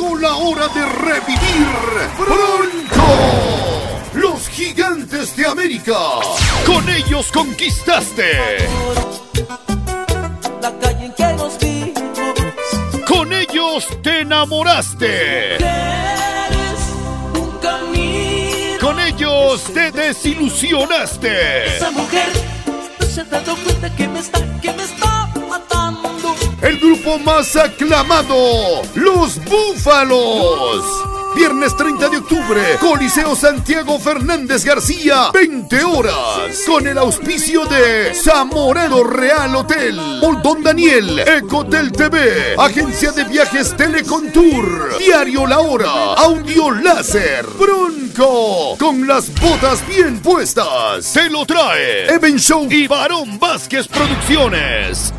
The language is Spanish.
Llegó la hora de revivir Bronco, los gigantes de América. Con ellos conquistaste. La calle en que nos vimos. Con ellos te enamoraste. Eres un camino. Con ellos te desilusionaste. Esa mujer no se ha dado cuenta que me está matando. El grupo más aclamado, Los Búfalos. Viernes 30 de octubre, Coliseo Santiago Fernández García, 20 horas. Con el auspicio de Zamorano Real Hotel, Don Daniel, Ecotel TV, Agencia de Viajes Telecontour, Diario La Hora, Audio Láser. Bronco, con las botas bien puestas, se lo trae Even Show y Barón Vázquez Producciones.